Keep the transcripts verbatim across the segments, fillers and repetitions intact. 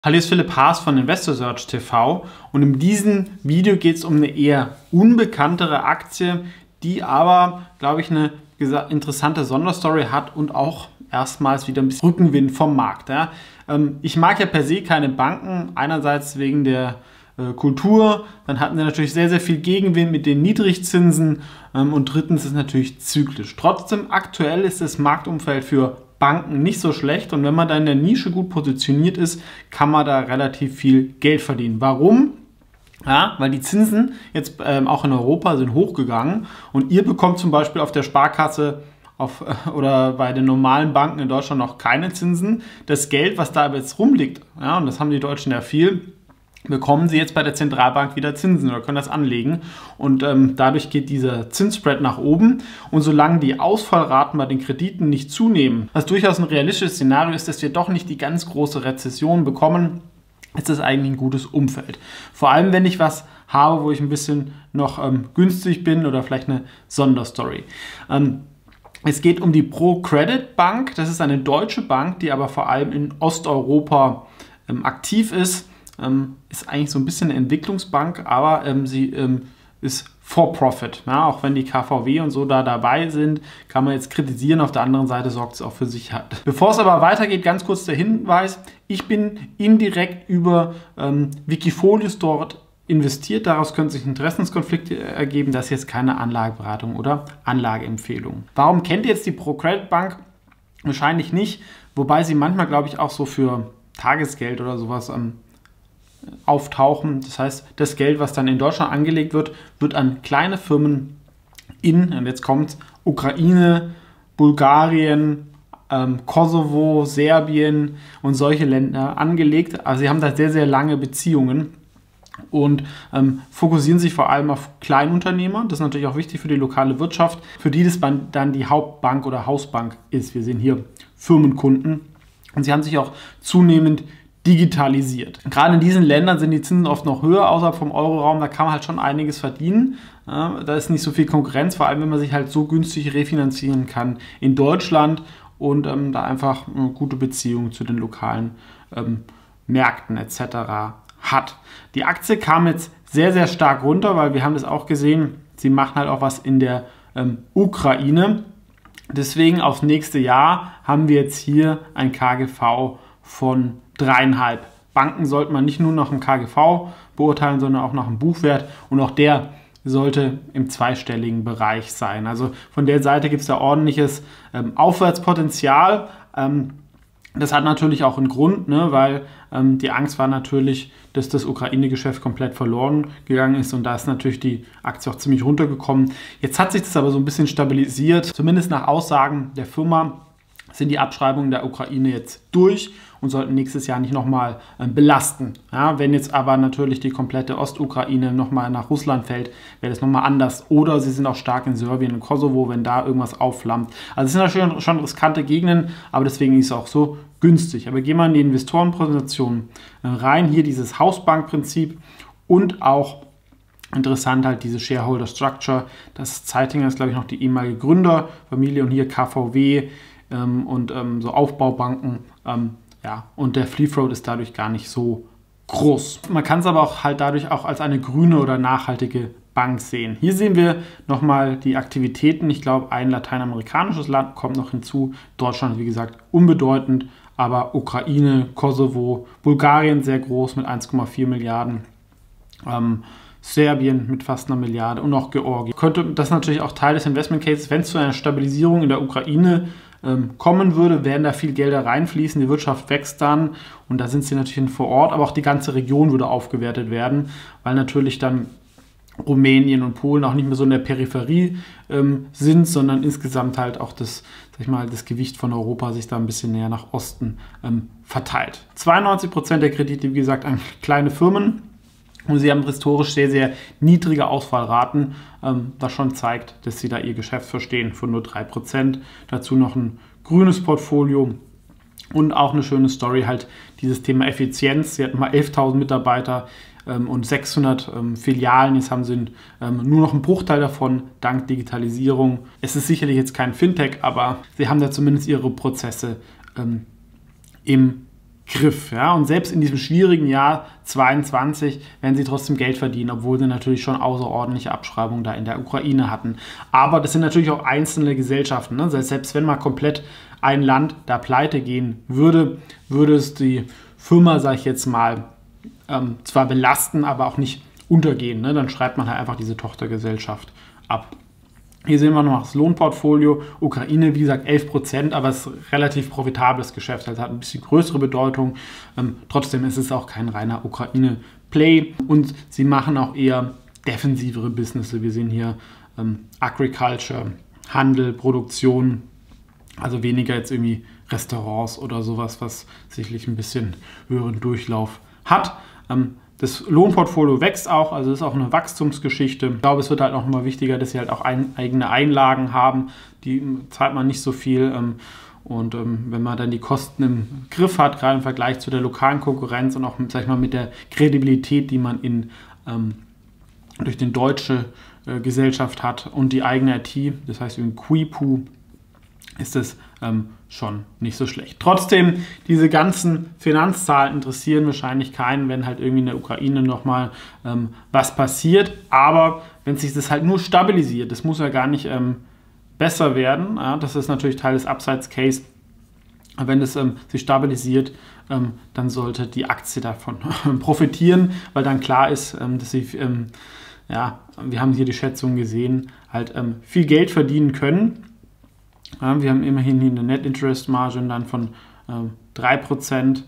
Hallo, hier ist Philipp Haas von InvestorSearch T V und in diesem Video geht es um eine eher unbekanntere Aktie, die aber, glaube ich, eine interessante Sonderstory hat und auch erstmals wieder ein bisschen Rückenwind vom Markt. Ja. Ich mag ja per se keine Banken, einerseits wegen der Kultur, dann hatten sie natürlich sehr, sehr viel Gegenwind mit den Niedrigzinsen und drittens ist es natürlich zyklisch. Trotzdem, aktuell ist das Marktumfeld für Banken nicht so schlecht und wenn man da in der Nische gut positioniert ist, kann man da relativ viel Geld verdienen. Warum? Ja, weil die Zinsen jetzt ähm, auch in Europa sind hochgegangen und ihr bekommt zum Beispiel auf der Sparkasse auf, äh, oder bei den normalen Banken in Deutschland noch keine Zinsen. Das Geld, was da jetzt rumliegt, ja, und das haben die Deutschen ja viel, bekommen sie jetzt bei der Zentralbank wieder Zinsen oder können das anlegen und ähm, dadurch geht dieser Zinsspread nach oben und solange die Ausfallraten bei den Krediten nicht zunehmen, was durchaus ein realistisches Szenario ist, dass wir doch nicht die ganz große Rezession bekommen, ist das eigentlich ein gutes Umfeld. Vor allem, wenn ich was habe, wo ich ein bisschen noch ähm, günstig bin oder vielleicht eine Sonderstory. Ähm, es geht um die ProCredit Bank, das ist eine deutsche Bank, die aber vor allem in Osteuropa ähm, aktiv ist. Ähm, ist eigentlich so ein bisschen eine Entwicklungsbank, aber ähm, sie ähm, ist for profit. Ja, auch wenn die K V W und so da dabei sind, kann man jetzt kritisieren. Auf der anderen Seite sorgt es auch für Sicherheit. Bevor es aber weitergeht, ganz kurz der Hinweis. Ich bin indirekt über ähm, Wikifolios dort investiert. Daraus können sich Interessenskonflikte ergeben. Das ist jetzt keine Anlageberatung oder Anlageempfehlung. Warum kennt ihr jetzt die ProCredit Bank? Wahrscheinlich nicht, wobei sie manchmal, glaube ich, auch so für Tagesgeld oder sowas ähm, auftauchen. Das heißt, das Geld, was dann in Deutschland angelegt wird, wird an kleine Firmen in, und jetzt kommt Ukraine, Bulgarien, ähm, Kosovo, Serbien und solche Länder angelegt. Also sie haben da sehr, sehr lange Beziehungen und ähm, fokussieren sich vor allem auf Kleinunternehmer. Das ist natürlich auch wichtig für die lokale Wirtschaft, für die das dann die Hauptbank oder Hausbank ist. Wir sehen hier Firmenkunden und sie haben sich auch zunehmend digitalisiert. Gerade in diesen Ländern sind die Zinsen oft noch höher, außerhalb vom Euroraum, da kann man halt schon einiges verdienen. Ja, da ist nicht so viel Konkurrenz, vor allem wenn man sich halt so günstig refinanzieren kann in Deutschland und ähm, da einfach eine gute Beziehung zu den lokalen ähm, Märkten et cetera hat. Die Aktie kam jetzt sehr, sehr stark runter, weil wir haben das auch gesehen, sie machen halt auch was in der ähm, Ukraine. Deswegen aufs nächste Jahr haben wir jetzt hier ein K G V von dreieinhalb. Banken sollte man nicht nur nach dem K G V beurteilen, sondern auch nach dem Buchwert und auch der sollte im zweistelligen Bereich sein. Also von der Seite gibt es da ordentliches ähm, Aufwärtspotenzial. Ähm, das hat natürlich auch einen Grund, ne, weil ähm, die Angst war natürlich, dass das Ukraine-Geschäft komplett verloren gegangen ist und da ist natürlich die Aktie auch ziemlich runtergekommen. Jetzt hat sich das aber so ein bisschen stabilisiert, zumindest nach Aussagen der Firma sind die Abschreibungen der Ukraine jetzt durch und sollten nächstes Jahr nicht nochmal äh, belasten. Ja, wenn jetzt aber natürlich die komplette Ostukraine nochmal nach Russland fällt, wäre das nochmal anders. Oder sie sind auch stark in Serbien und Kosovo, wenn da irgendwas aufflammt. Also es sind natürlich schon riskante Gegenden, aber deswegen ist es auch so günstig. Aber gehen wir in die Investorenpräsentation äh, rein. Hier dieses Hausbankprinzip und auch interessant halt diese Shareholder Structure. Das Zeitinger ist, glaube ich, noch die ehemalige Gründerfamilie und hier K V W ähm, und ähm, so Aufbaubanken. Ähm, ja, und der Free Float ist dadurch gar nicht so groß. Man kann es aber auch halt dadurch auch als eine grüne oder nachhaltige Bank sehen. Hier sehen wir nochmal die Aktivitäten. Ich glaube, ein lateinamerikanisches Land kommt noch hinzu. Deutschland, wie gesagt, unbedeutend, aber Ukraine, Kosovo, Bulgarien sehr groß mit eins Komma vier Milliarden. Ähm, Serbien mit fast einer Milliarde und auch Georgien. Könnte das natürlich auch Teil des Investment Cases, wenn es zu einer Stabilisierung in der Ukraine ähm, kommen würde, werden da viel Gelder reinfließen, die Wirtschaft wächst dann und da sind sie natürlich vor Ort, aber auch die ganze Region würde aufgewertet werden, weil natürlich dann Rumänien und Polen auch nicht mehr so in der Peripherie ähm, sind, sondern insgesamt halt auch das, sag ich mal, das Gewicht von Europa sich da ein bisschen näher nach Osten ähm, verteilt. zweiundneunzig Prozent der Kredite, wie gesagt, an kleine Firmen. Und sie haben historisch sehr, sehr niedrige Ausfallraten, ähm, was schon zeigt, dass sie da ihr Geschäft verstehen, von nur drei Prozent. Dazu noch ein grünes Portfolio und auch eine schöne Story, halt dieses Thema Effizienz. Sie hatten mal elftausend Mitarbeiter ähm, und sechshundert ähm, Filialen. Jetzt haben sie ähm, nur noch einen Bruchteil davon, dank Digitalisierung. Es ist sicherlich jetzt kein Fintech, aber sie haben da zumindest ihre Prozesse ähm, im Griff. Ja? Und selbst in diesem schwierigen Jahr zweiundzwanzig werden sie trotzdem Geld verdienen, obwohl sie natürlich schon außerordentliche Abschreibungen da in der Ukraine hatten. Aber das sind natürlich auch einzelne Gesellschaften. Ne? Selbst wenn mal komplett ein Land da pleite gehen würde, würde es die Firma, sage ich jetzt mal, ähm, zwar belasten, aber auch nicht untergehen. Ne? Dann schreibt man halt einfach diese Tochtergesellschaft ab. Hier sehen wir noch das Lohnportfolio. Ukraine, wie gesagt, elf Prozent, aber es ist ein relativ profitables Geschäft. Also hat ein bisschen größere Bedeutung. Ähm, trotzdem ist es auch kein reiner Ukraine-Play. Und sie machen auch eher defensivere Businesses. Wir sehen hier ähm, Agriculture, Handel, Produktion. Also weniger jetzt irgendwie Restaurants oder sowas, was sicherlich ein bisschen höheren Durchlauf hat. Ähm, Das Lohnportfolio wächst auch, also ist auch eine Wachstumsgeschichte. Ich glaube, es wird halt noch immer wichtiger, dass sie halt auch ein, eigene Einlagen haben. Die zahlt man nicht so viel. Ähm, und ähm, wenn man dann die Kosten im Griff hat, gerade im Vergleich zu der lokalen Konkurrenz und auch, sag ich mal, mit der Kredibilität, die man in, ähm, durch die deutsche äh, Gesellschaft hat und die eigene I T, das heißt in Quipu, ist es ähm, schon nicht so schlecht. Trotzdem, diese ganzen Finanzzahlen interessieren wahrscheinlich keinen, wenn halt irgendwie in der Ukraine nochmal ähm, was passiert. Aber wenn sich das halt nur stabilisiert, das muss ja gar nicht ähm, besser werden. Ja, das ist natürlich Teil des Upsides-Case. Wenn es ähm, sich stabilisiert, ähm, dann sollte die Aktie davon profitieren, weil dann klar ist, ähm, dass sie, ähm, ja, wir haben hier die Schätzungen gesehen, halt ähm, viel Geld verdienen können. Ja, wir haben immerhin hier eine Net Interest Margin dann von ähm, drei Prozent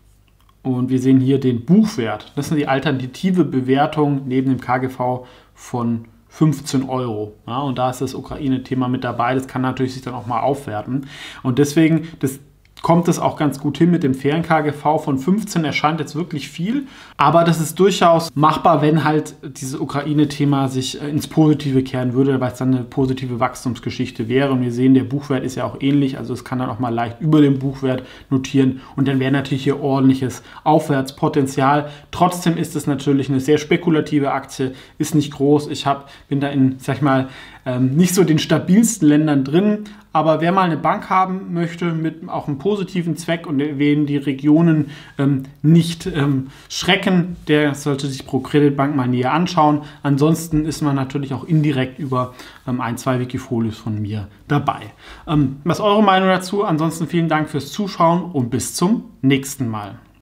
und wir sehen hier den Buchwert. Das ist die alternative Bewertung neben dem K G V von fünfzehn Euro. Ja, und da ist das Ukraine-Thema mit dabei. Das kann natürlich sich dann auch mal aufwerten. Und deswegen, das kommt es auch ganz gut hin mit dem fairen K G V von fünfzehn, erscheint jetzt wirklich viel, aber das ist durchaus machbar, wenn halt dieses Ukraine-Thema sich ins Positive kehren würde, weil es dann eine positive Wachstumsgeschichte wäre und wir sehen, der Buchwert ist ja auch ähnlich, also es kann dann auch mal leicht über dem Buchwert notieren und dann wäre natürlich hier ordentliches Aufwärtspotenzial. Trotzdem ist es natürlich eine sehr spekulative Aktie, ist nicht groß, ich hab, bin da in, sag ich mal, ähm, nicht so den stabilsten Ländern drin, aber wer mal eine Bank haben möchte mit auch einem positiven Zweck und wen die Regionen ähm, nicht ähm, schrecken, der sollte sich ProCredit Bank mal näher anschauen. Ansonsten ist man natürlich auch indirekt über ähm, ein, zwei Wikifolios von mir dabei. Ähm, was ist eure Meinung dazu? Ansonsten vielen Dank fürs Zuschauen und bis zum nächsten Mal.